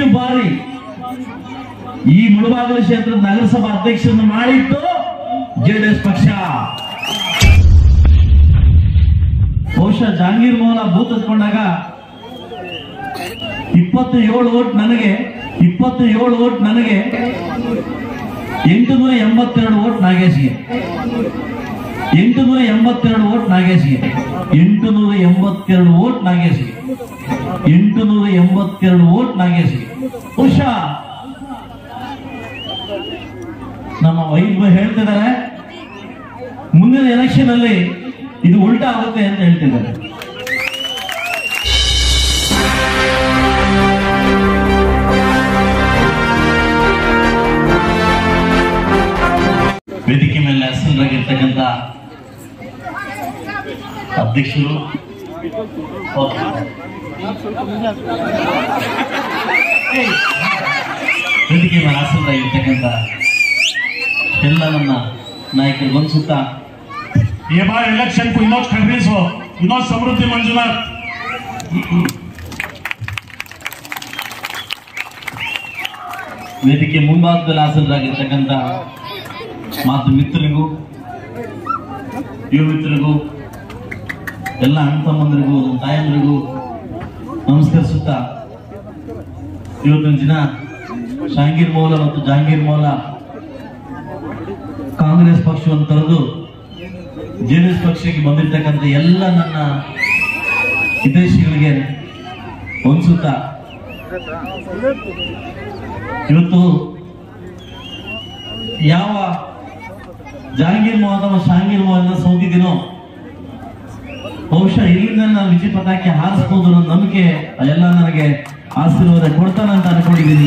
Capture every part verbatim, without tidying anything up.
ಐದು ಬಾರಿ ಈ ಮುಳಬಾಗಿಲು ಕ್ಷೇತ್ರದ ನಗರಸಭಾ ಅಧ್ಯಕ್ಷರನ್ನು ಮಾಡಿದ್ದು ಜೆಡಿಎಸ್ ಪಕ್ಷ. ಬಹುಶಃ ಜಹಾಂಗೀರ್ ಮೌಲ ಬೂತ್ ಹತ್ಕೊಂಡಾಗ ಇಪ್ಪತ್ತು ಏಳು ಓಟ್ ನನಗೆ ಇಪ್ಪತ್ತು ಏಳು ಓಟ್ ನನಗೆ ಎಂಟುನೂರ ಎಂಬತ್ತೆರಡು ಓಟ್ ನಾಗೇಶ್ಗೆ ಎಂಟುನೂರ ಎಂಬತ್ತೆರಡು ಓಟ್ ನಾಗೇಶ್ಗೆ ಎಂಟುನೂರ ಎಂಬತ್ತೆರಡು ಓಟ್ ನಾಗೇಶ್ಗೆ ಎಂಟುನೂರ ಎಂಬತ್ತೆರಡು ಓಟ್ ನಾಗೇಶ್ಗೆ ಬಹುಶಃ ನಮ್ಮ ವೈದ್ಯ ಹೇಳ್ತಿದ್ದಾರೆ ಮುಂದಿನ ಎಲೆಕ್ಷನ್ ಅಲ್ಲಿ ಇದು ಉಲ್ಟಾ ಆಗುತ್ತೆ ಅಂತ ಹೇಳ್ತಿದ್ದಾರೆ. ವೇದಿಕೆ ಮೇಲೆ ಹೆಸರಾಗಿರ್ತಕ್ಕಂಥ ಅಧ್ಯಕ್ಷರು, ವೇದಿಕೆ ಮೇಲೆ ಹೆಸರಾಗಿರ್ತಕ್ಕಂಥ ಎಲ್ಲ ನನ್ನ ನಾಯಕರು ಅನ್ಸುತ್ತಾ ये बार इलेक्शन को विनोद खड़गेश हो, विनोद समृद्धि मंजुनाथ ವೇದಿಕೆ ಮುಂಭಾಗದಲ್ಲಿ ಹಾಸನರಾಗಿರ್ತಕ್ಕಂಥ ಮಾತು ಮಿತ್ರರಿಗೂ ಯುವ ಮಿತ್ರರಿಗೂ ಎಲ್ಲ ಅಣ್ಣ ತಮ್ಮಂದರಿಗೂ ತಾಯಂದರಿಗೂ ನಮಸ್ಕರಿಸುತ್ತಾ ಇವತ್ತಿನ ದಿನ ಜಹಾಂಗೀರ್ ಮೌಲ ಮತ್ತು ಜಹಾಂಗೀರ್ ಮೌಲ ಕಾಂಗ್ರೆಸ್ ಪಕ್ಷವನ್ನು ತೊರೆದು ಜೆಡಿಎಸ್ ಪಕ್ಷಕ್ಕೆ ಬಂದಿರ್ತಕ್ಕಂಥ ಎಲ್ಲ ನನ್ನ ಹಿತೈಷಿಗಳಿಗೆ ಹೊಂದಿಸುತ್ತಾ ಇವತ್ತು ಯಾವ ಜಹಾಂಗೀರ್ ಮೌಲ ಅಥವಾ ಜಹಾಂಗೀರ್ ಮೌಲ ಸೋತಿದ್ದೀನೋ ಬಹುಶಃ ಇಲ್ಲಿಂದ ನಾನು ವಿಜಯ ಪತಾಕೆ ಹಾರಿಸಬಹುದು ಅನ್ನೋ ನಂಬಿಕೆ ಎಲ್ಲ ನನಗೆ ಆಶೀರ್ವಾದ ಕೊಡ್ತಾನಂತ ಅನ್ಕೊಂಡಿದ್ದೀನಿ.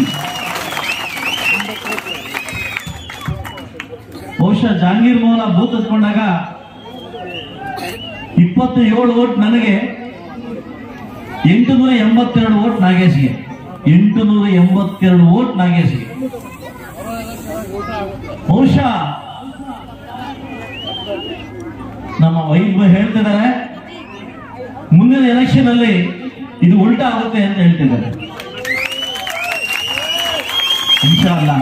ಬಹುಶಃ ಜಹಾಂಗೀರ್ ಮೌಲ ಬೂತ್ ಹತ್ಕೊಂಡಾಗ ಇಪ್ಪತ್ತು ಏಳು ಓಟ್ ನನಗೆ ಎಂಟುನೂರ ಎಂಬತ್ತೆರಡು ಓಟ್ ನಾಗೇಶ್ಗೆ ಎಂಟುನೂರ ಎಂಬತ್ತೆರಡು ಓಟ್ ನಾಗೇಶ್ಗೆ ಬಹುಶಃ ನಮ್ಮ ವೈದ್ಯ ಹೇಳ್ತಿದ್ದಾರೆ ಮುಂದಿನ ಎಲೆಕ್ಷನ್ ಅಲ್ಲಿ ಇದು ಉಲ್ಟಾ ಆಗುತ್ತೆ ಅಂತ ಹೇಳ್ತಿದ್ದಾರೆ. ಇನ್ಶಾ ಅಲ್ಲಾ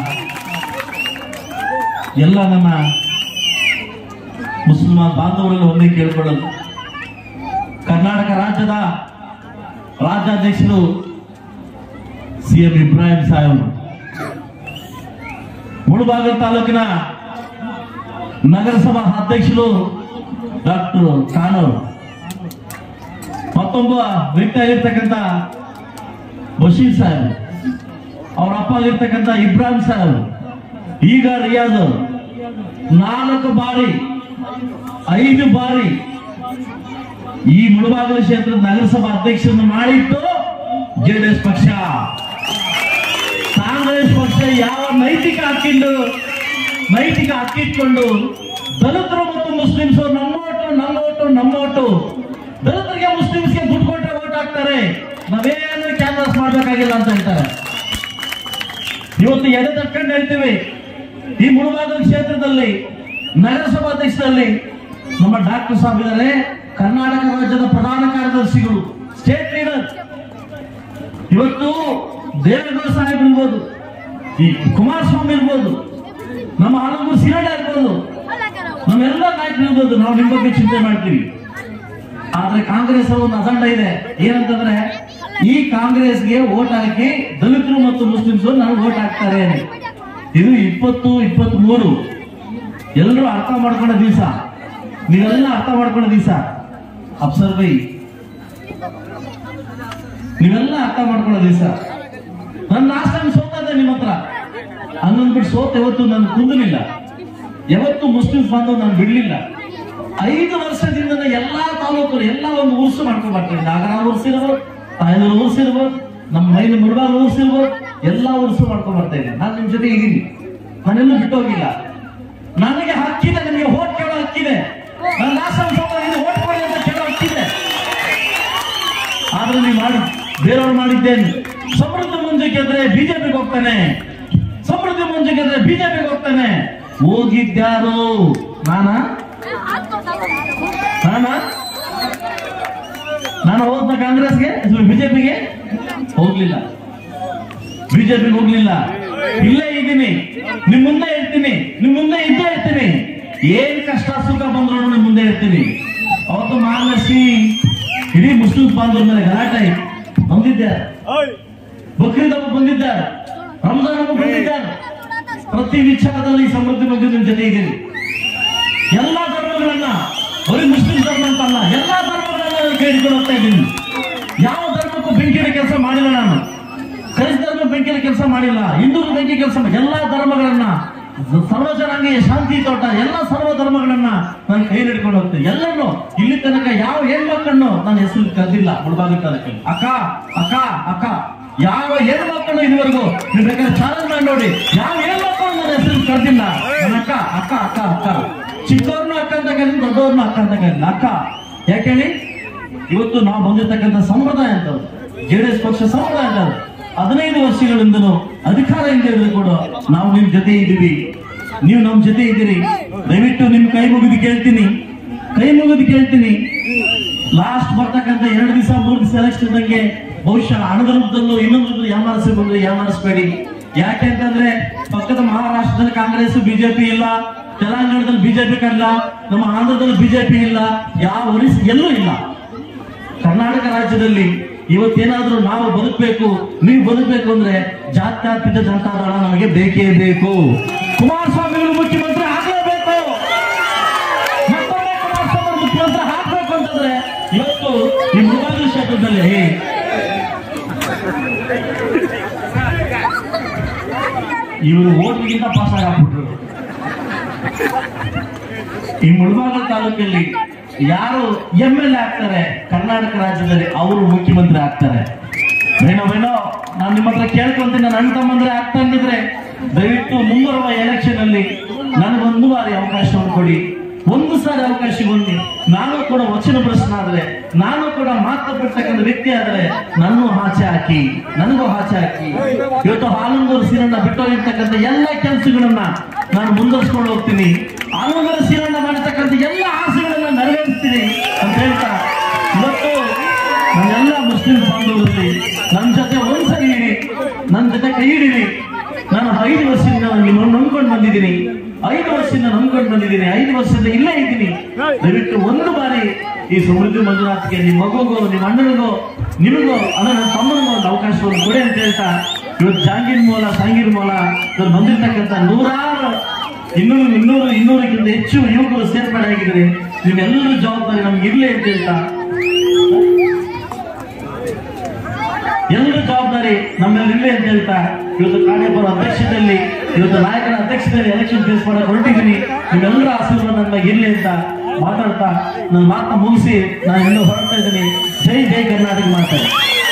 ಎಲ್ಲ ನನ್ನ ಮುಸಲ್ಮಾನ್ ಬಾಂಧವರಲ್ಲಿ ಒಂದೇ ಕೇಳ್ಕೊಳ್ಳಲು, ಕರ್ನಾಟಕ ರಾಜ್ಯದ ರಾಜ್ಯಾಧ್ಯಕ್ಷರು ಸಿಎಂ ಇಬ್ರಾಹಿಂ ಸಾಹೇಬರು, ಮುಳಬಾಗಿಲು ತಾಲೂಕಿನ ನಗರಸಭಾ ಅಧ್ಯಕ್ಷರು ಡಾಕ್ಟರ್ ಖಾನವರು, ಮತ್ತೊಬ್ಬ ವ್ಯಕ್ತಿ ಆಗಿರ್ತಕ್ಕಂಥ ಬಶೀರ್ ಸಾಹೇಬ್, ಅವರ ಅಪ್ಪ ಆಗಿರ್ತಕ್ಕಂಥ ಇಬ್ರಾಹಿಂ ಸಾಹೇಬ್, ಈಗ ರಿಯಾಜ್ ಅವರು ನಾಲ್ಕು ಬಾರಿ ಐದು ಬಾರಿ ಈ ಮುಳಬಾಗಿಲು ಕ್ಷೇತ್ರದ ನಗರಸಭಾ ಅಧ್ಯಕ್ಷರನ್ನು ಮಾಡಿದ್ದು ಜೆಡಿಎಸ್ ಪಕ್ಷ. ಕಾಂಗ್ರೆಸ್ ಪಕ್ಷ ಯಾವ ನೈತಿಕ ಹಕ್ಕಿಂದು ನೈತಿಕ ಹಕ್ಕಿಟ್ಕೊಂಡು ದಲಿತರು ಮತ್ತು ಮುಸ್ಲಿಮ್ಸ್ ನಮ್ಮ ಓಟು ನಮ್ಮ ಓಟು ನಮ್ಮ ಓಟು, ದಲಿತರಿಗೆ ಮುಸ್ಲಿಮ್ಸ್ಗೆ ದುಡ್ಡು ಕೊಟ್ಟರೆ ಓಟ್ ಹಾಕ್ತಾರೆ, ನಾವೇನು ಕ್ಯಾನ್ವಾಸ್ ಮಾಡ್ಬೇಕಾಗಿಲ್ಲ ಅಂತ ಹೇಳ್ತಾರೆ. ಇವತ್ತು ಎದೆ ತಟ್ಕೊಂಡು ಹೇಳ್ತೀವಿ, ಈ ಮುಳಬಾಗಿಲು ಕ್ಷೇತ್ರದಲ್ಲಿ ನಗರಸಭಾ ಅಧ್ಯಕ್ಷರಲ್ಲಿ ನಮ್ಮ ಡಾಕ್ಟರ್ ಸಾಹೇಬ್ ಇದ್ದಾರೆ, ಕರ್ನಾಟಕ ರಾಜ್ಯದ ಪ್ರಧಾನ ಕಾರ್ಯದರ್ಶಿಗಳು, ಸ್ಟೇಟ್ ಲೀಡರ್. ಇವತ್ತು ದೇವೇಗೌಡ ಸಾಹೇಬ್ ಇರ್ಬೋದು, ಈ ಕುಮಾರಸ್ವಾಮಿ ಇರ್ಬೋದು, ನಮ್ಮ ಹಲವು ಸಿರಡ ಇರ್ಬೋದು, ನಮ್ಮೆಲ್ಲ ನಾಯಕರು ಇರ್ಬೋದು, ನಾವು ನಿಮ್ಮ ಬಗ್ಗೆ ಚಿಂತೆ ಮಾಡ್ತೀವಿ. ಆದ್ರೆ ಕಾಂಗ್ರೆಸ್ ಒಂದು ಅಜೆಂಡಾ ಇದೆ, ಏನಂತಂದ್ರೆ ಈ ಕಾಂಗ್ರೆಸ್ಗೆ ವೋಟ್ ಹಾಕಿ ದಲಿತರು ಮತ್ತು ಮುಸ್ಲಿಮ್ಸ್ ನಾವು ವೋಟ್ ಹಾಕ್ತಾರೆ. ಇದು ಇಪ್ಪತ್ತು ಇಪ್ಪತ್ತ್ ಮೂರು ಎಲ್ಲರೂ ಅರ್ಥ ಮಾಡ್ಕೊಳ್ಳೋ ದಿವಸ, ನೀವೆಲ್ಲ ಅರ್ಥ ಮಾಡ್ಕೊಳ್ಳೋ ದಿವಸ. ಅಫ್ಸರ್ ಬೈ ನೀವೆಲ್ಲ ಅರ್ಥ ಮಾಡ್ಕೊಳ್ಳೋ ದಿವಸ. ನನ್ನ ಲಾಸ್ಟ್ ಟೈಮ್ ಸೋತದೆ ನಿಮ್ಮ ಹತ್ರ, ಹನ್ನೊಂದ್ಬಿಟ್ಟು ಸೋತ ಯಾವತ್ತು ನಾನು ಕುಂದಲಿಲ್ಲ, ಯಾವತ್ತು ಮುಸ್ಲಿಮ್ಸ್ ಬಾಂಧವ್ ನಾನು ಬಿಡ್ಲಿಲ್ಲ. ಐದು ವರ್ಷದಿಂದ ಎಲ್ಲಾ ತಾಲೂಕು ಎಲ್ಲ ಒಂದು ಉರ್ಸು ಮಾಡ್ಕೊಂಡು ಬರ್ತೀನಿ. ನಾಗರ ಉರ್ಸಿರ್ಬೋದು, ತಾಯನೂರು ಉರ್ಸಿರ್ಬೋದು, ನಮ್ಮ ಮೈನ ಮುಳಬಾಗಿಲು ಉರ್ಸಿರ್ಬೋದು, ಎಲ್ಲಾ ಉರ್ಸು ಮಾಡ್ಕೊಂಡು ಬರ್ತಾ ಇದ್ದೀನಿ. ನಾನು ನಿಮ್ ಜೊತೆ ಇದ್ದೀನಿ, ನಾನೆಲ್ಲೂ ಬಿಟ್ಟೋಗಿಲ್ಲ. ನನಗೆ ಹಕ್ಕಿದೆ, ನನಗೆ ಓಟ್ ಕೇಳೋ ಹಕ್ಕಿದೆ, ನನ್ನ ಲಾಸ್ಟ್ ಟೈಮ್ ಸೋತ ಓಟ್ ಕೊಡಿ ಅಂತ ಕೇಳೋ ಹಕ್ಕಿದೆ. ಆದ್ರೆ ನೀವು ಮಾಡಿ ಬೇರೆಯವ್ರು ಮಾಡಿದ್ದೇನೆ. ಸಮೃದ್ಧಿ ಮುಂಜೆ ಗೆದ್ರೆ ಬಿಜೆಪಿಗೆ ಹೋಗ್ತಾನೆ, ಸಮೃದ್ಧಿ ಮುಂಜೆ ಗೆದ್ರೆ ಬಿಜೆಪಿಗೆ ಹೋಗ್ತಾನೆ. ಹೋಗಿದ್ಯಾರು? ನಾನ ನಾನ ನಾನು ಹೋದ ಕಾಂಗ್ರೆಸ್ಗೆ ಬಿಜೆಪಿಗೆ ಹೋಗ್ಲಿಲ್ಲ. ಬಿಜೆಪಿ ಹೋಗ್ಲಿಲ್ಲ, ಇಲ್ಲೇ ಇದ್ದೀನಿ, ನಿಮ್ ಮುಂದೆ ಇರ್ತೀನಿ, ನಿಮ್ ಮುಂದೆ ಇದ್ದೇ ಇರ್ತೀನಿ, ಏನ್ ಕಷ್ಟ ಸುಖ ಬಂದ್ರು ನಿಮ್ ಮುಂದೆ ಇರ್ತೀನಿ. ಅವತ್ತು ಮಹಾನಸಿ ಇಡೀ ಮುಸ್ಲಿಂ ಬಾಂಧವರ ಮೇಲೆ ಗಲಾಟೆ ಬಂದಿದ್ದಾರೆ, ಬಕ್ರೀದ್ ಹಬ್ಬ ಬಂದಿದ್ದಾರೆ, ರಂಜಾನ್ ಹಬ್ಬ ಬಂದಿದ್ದಾರೆ. ಪ್ರತಿ ವಿಚಾರದಲ್ಲಿ ಸಮೃದ್ಧಿ ಬಗ್ಗೆ ನಿಮ್ ಜೊತೆ ಇದ್ದೀನಿ. ಎಲ್ಲಾ ಧರ್ಮಗಳನ್ನ, ಬರೀ ಮುಸ್ಲಿಂ ಧರ್ಮ ಅಂತಲ್ಲ, ಎಲ್ಲಾ ಧರ್ಮಗಳನ್ನ ಕೇಳಿಕೊಂಡು ಹೋಗ್ತಾ ಇದ್ದೀನಿ. ಯಾವ ಧರ್ಮಕ್ಕೂ ಬೆಂಕಿಯ ಕೆಲಸ ಮಾಡಿಲ್ಲ ನಾನು, ಕ್ರೈಸ್ತ ಧರ್ಮ ಬೆಂಕಿಯ ಕೆಲಸ ಮಾಡಿಲ್ಲ, ಹಿಂದೂ ಬೆಂಕಿ ಕೆಲಸ, ಎಲ್ಲಾ ಧರ್ಮಗಳನ್ನ, ಸರ್ವ ಜನಾಂಗೀಯ ಶಾಂತಿ ತೋಟ, ಎಲ್ಲ ಸರ್ವ ಧರ್ಮಗಳನ್ನ ನಾನು ಕೈ ಹಿಡ್ಕೊಂಡು ಹೋಗ್ತೇನೆ. ಎಲ್ಲರೂ ಇಲ್ಲಿ ತನಕ ಯಾವ ಹೆಣ್ಮಕ್ಕಳನ್ನು ನನ್ನ ಹೆಸರು ಕರೆದಿಲ್ಲ. ಮುಳಬಾಗಿಲು ತಾಲೂಕಲ್ಲಿ ಅಕ್ಕ ಅಕ್ಕ ಅಕ್ಕ ಯಾವ ಹೆಣ್ಮಕ್ಕಳು ಇದುವರೆಗೂ ನೀವು ಬೇಕಾದ್ರೆ ಚಾಲೆಂಜ್ ಮಾಡಿ ನೋಡಿ, ಯಾವ ಹೆಣ್ಮಕ್ಕಳು ನನ್ನ ಹೆಸರು ಕರೆದಿಲ್ಲ. ನನ್ನ ಅಕ್ಕ ಅಕ್ಕ ಅಕ್ಕ ಅಕ್ಕ ಚಿಕ್ಕವ್ರನ್ನ ಅಕ್ಕ ಅಂತ ಕರೀಲಿ, ದೊಡ್ಡವ್ರನ್ನ ಅಕ್ಕ ಅಂತ ಕರೀಲಿ, ಅಕ್ಕ. ಯಾಕೆ ಹೇಳಿ, ಇವತ್ತು ನಾವು ಬಂದಿರ್ತಕ್ಕಂಥ ಸಂಪ್ರದಾಯ ಅಂತ ಜೆಡಿಎಸ್ ಪಕ್ಷ ಸಂಪ್ರದಾಯ ಅಂತ ಹದಿನೈದು ವರ್ಷಗಳಿಂದಲೂ ಅಧಿಕಾರ ಇಲ್ಲದೆ ಇದ್ರು ಕೂಡ ನಾವು ನಿಮ್ ಜೊತೆ ಇದ್ದೀವಿ, ನೀವು ನಮ್ ಜೊತೆ ಇದ್ದೀರಿ. ದಯವಿಟ್ಟು ನಿಮ್ ಕೈ ಮುಗಿದು ಕೇಳ್ತೀನಿ, ಕೈ ಮುಗಿದು ಕೇಳ್ತೀನಿ, ಲಾಸ್ಟ್ ಬರ್ತಕ್ಕಂಥ ಎರಡು ದಿವಸ ಮೂರು ದಿವಸ ಎಲೆಕ್ಷನ್ ಇದ್ದಂಗೆ ಬಹುಶಃ ಹಣದ ರೂಪದಲ್ಲೂ ಇನ್ನೊಂದು ಯಾಮಾರಿಸಿ ಬಂದ್ರೆ ಯಾಮಾರಿಸಬೇಡಿ. ಯಾಕೆ ಅಂತಂದ್ರೆ ಪಕ್ಕದ ಮಹಾರಾಷ್ಟ್ರದಲ್ಲಿ ಕಾಂಗ್ರೆಸ್ ಬಿಜೆಪಿ ಇಲ್ಲ, ತೆಲಂಗಾಣದಲ್ಲಿ ಬಿಜೆಪಿ ಇಲ್ಲ, ನಮ್ಮ ಆಂಧ್ರದಲ್ಲಿ ಬಿಜೆಪಿ ಇಲ್ಲ, ಯಾವ ಒರಿಸ್ ಎಲ್ಲೂ ಇಲ್ಲ. ಕರ್ನಾಟಕ ರಾಜ್ಯದಲ್ಲಿ ಇವತ್ತೇನಾದ್ರೂ ನಾವು ಬದುಕಬೇಕು, ನೀವು ಬದುಕಬೇಕು ಅಂದ್ರೆ ಜಾತ್ಯತೀತ ಜನತಾದಳ ನಮಗೆ ಬೇಕೇ ಬೇಕು. ಕುಮಾರಸ್ವಾಮಿಗಳು ಮುಖ್ಯಮಂತ್ರಿ ಆಗಲೇಬೇಕು, ಮತ್ತೊಮ್ಮೆ ಕುಮಾರಸ್ವಾಮಿ ಮುಖ್ಯಮಂತ್ರಿ ಹಾಕ್ಬೇಕು ಅಂತಂದ್ರೆ ಇವತ್ತು ಈ ಮುಳಬಾಗಿಲು ಕ್ಷೇತ್ರದಲ್ಲಿ ಇವರು ಓಟ್ಗಿಂತ ಪಾಸ್ ಆಗ್ಬಿಟ್ರು. ಈ ಮುಳಬಾಗಿಲು ತಾಲೂಕಲ್ಲಿ ಯಾರು ಎಂ ಎಲ್ ಎ ಆಗ್ತಾರೆ ಕರ್ನಾಟಕ ರಾಜ್ಯದಲ್ಲಿ, ಅವರು ಮುಖ್ಯಮಂತ್ರಿ ಆಗ್ತಾರೆ. ಏನೋ ಏನೋ ನಾನು ನಿಮ್ಮ ಹತ್ರ ಕೇಳ್ಕೊಂತೀನಿ, ನನ್ನ ಅಣ್ಣ ತಮ್ಮಂದ್ರೆ ಆಗ್ತಂಗಿದ್ರೆ ದಯವಿಟ್ಟು ಮುಂಬರುವ ಎಲೆಕ್ಷನ್ ಅಲ್ಲಿ ನನಗೊಂದು ಬಾರಿ ಅವಕಾಶವನ್ನು ಕೊಡಿ, ಒಂದು ಸಾರಿ ಅವಕಾಶ ಕೊಡಿ. ನಾನು ಕೂಡ ವಚನ ಪ್ರಶ್ನಾದ್ರೆ, ನಾನು ಕೂಡ ಮಾತನಾಡ್ತಕ್ಕಂಥ ವ್ಯಕ್ತಿ ಆದ್ರೆ ನನ್ನೂ ಆಚೆ ಹಾಕಿ, ನನಗೂ ಆಚೆ ಹಾಕಿ. ಇವತ್ತು ಹಾಲಂದೂರು ಸೀರಣ್ಣ ಬಿಟ್ಟೋಗಿರ್ತಕ್ಕಂಥ ಎಲ್ಲ ಕೆಲಸಗಳನ್ನ ನಾನು ಮುಂದುವರಿಸ್ಕೊಂಡು ಹೋಗ್ತೀನಿ. ಹಾಲಂದೂರು ಸೀರಣ್ಣ ಮಾಡಿರ್ತಕ್ಕಂಥ ಎಲ್ಲ ಆಸೆಗಳನ್ನ ನೆರವೇರಿಸ್ತೀನಿ ಅಂತ ಹೇಳ್ತಾ, ಇವತ್ತು ನನ್ನೆಲ್ಲ ಮುಸ್ಲಿಂ ಬಾಂಧವರಲ್ಲಿ ನನ್ನ ಜೊತೆ ಒಂದ್ಸರಿ ಇರಿ, ನನ್ನ ಜೊತೆ ಕೈ ಹಿಡಿರಿ. ನಾನು ಐದು ವರ್ಷದಿಂದ ನಿಮ್ಮನ್ನು ನಂಬ್ಕೊಂಡು ಬಂದಿದ್ದೀನಿ, ಐದು ವರ್ಷದಿಂದ ನಂಬ್ಕೊಂಡು ಬಂದಿದ್ದೀನಿ, ಐದು ವರ್ಷದಿಂದ ಇಲ್ಲೇ ಇದ್ದೀನಿ. ದಯವಿಟ್ಟು ಒಂದು ಬಾರಿ ಈ ಸಮೃದ್ಧಿ ಮಂಜುನಾಥ್ಗೆ, ನಿಮ್ಮ ಮಗುಗೋ, ನಿಮ್ಮ ಅಣ್ಣನಿಗೋ, ನಿಮಗೋ, ಅಂದ್ರೆ ನನ್ನ ತಮ್ಮನಿಗೋ ಒಂದು ಅವಕಾಶವನ್ನು ಕೊಡಿ ಅಂತ ಹೇಳ್ತಾ, ಇವತ್ತು ಜಾಂಗೀರ್ ಮೂಲ ಸಾಂಗೀರ್ ಮೂಲ ಬಂದಿರ್ತಕ್ಕಂಥ ನೂರಾರು ಇನ್ನೂರು ಇನ್ನೂರು ಇನ್ನೂರಕ್ಕಿಂತ ಹೆಚ್ಚು ಯುವಕರು ಸೇರ್ಪಡೆ ಆಗಿದ್ದಾರೆ. ನಿಮ್ಮೆಲ್ಲರೂ ಜವಾಬ್ದಾರಿ ನಮ್ಗೆ ಇರ್ಲಿ ಅಂತ ಹೇಳ್ತಾ, ಎಲ್ಲರೂ ಜವಾಬ್ದಾರಿ ನಮ್ಮೆಲ್ಲ ಇರ್ಲಿ ಅಂತ ಹೇಳ್ತಾ, ಇವತ್ತು ಕಾರ್ಯಪರ ಅಧ್ಯಕ್ಷತೆಯಲ್ಲಿ, ಇವತ್ತು ನಾಯಕರ ಅಧ್ಯಕ್ಷತೆಯಲ್ಲಿ ಎಲೆಕ್ಷನ್ ಫೇಸ್ ಮಾಡಕ್ಕೆ ಹೊರಟಿದ್ದೀನಿ. ನಿಮ್ಮೆಲ್ಲರ ಆಶೀರ್ವಾದ ನನ್ನ ಇರ್ಲಿ ಅಂತ ಮಾತಾಡ್ತಾ ನನ್ನ ಮಾತನ್ನ ಮುಗಿಸಿ ನಾನು ಇನ್ನೂ ಹೊರಡ್ತಾ ಇದ್ದೀನಿ. ಜೈ ಜೈ ಕರ್ನಾಟಕ ಮಾತಾಡಿ.